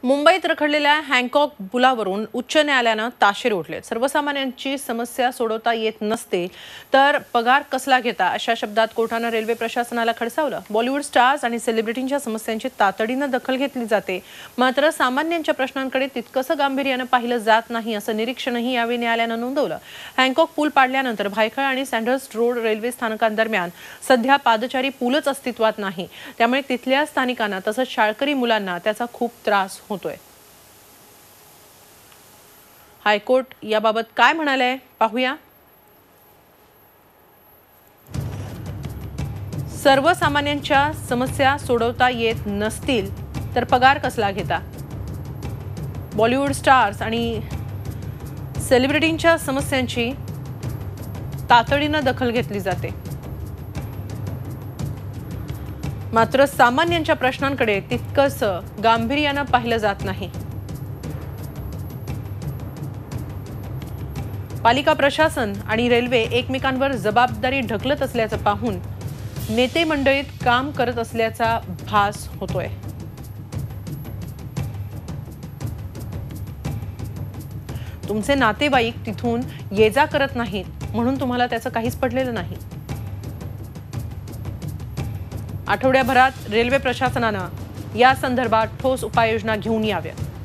मुंबईत रखडलेल्या हँकॉक पुलावरून उच्च न्यायालयानं ताशेरे ओढले। सर्वसामान्यांची समस्या सोडवता येत नसते तर पगार कसला घेता अशा शब्दात कोर्टानं रेल्वे प्रशासनाला खडसावलं। बॉलिवूड स्टार्स आणि सेलिब्रिटींच्या समस्यांची तातडीनं दखल घेतली जाते, मात्र सामान्यांच्या प्रश्नांकडे तितकंसं गांभीर्यानं पाहिलं जात नाही असं निरीक्षणही यावेळी न्यायालयानं नोंदवलं। हँकॉक पूल पाडल्यानंतर भायखळा आणि सँडहर्स्ट रोड रेल्वे स्थानकांदरम्यान सध्या पादचारी पूलच अस्तित्वात नाही, त्यामुळे तिथल्या स्थानिकांना तसंच शाळकरी मुलांना त्याचा खूप त्रास होतोय। हायकोर्ट याबाबत काय म्हणाले पाहूया। सर्वसामान्यांच्या समस्या सोडवता येत नसतील तर पगार कसला घेता। बॉलिवूड स्टार्स आणि सेलिब्रिटींच्या समस्यांची तातडीनं दखल घेतली जाते, मात्र सामान्यांच्या प्रश्नांकडे तितकंसं गांभीर्यानं पाहिलं जात नाही। पालिका प्रशासन आणि रेल्वे एकमेकांवर जबाबदारी ढकलत असल्याचं पाहून नेते मंडळीत काम करत असल्याचा भास होतोय। तुमचे नातेवाईक तिथून ये जा करत नाहीत म्हणून तुम्हाला त्याचं काहीच पडलेलं नाही। आठवड्याभरात रेल्वे प्रशासनानं या संदर्भात ठोस उपाययोजना घेऊन याव्या।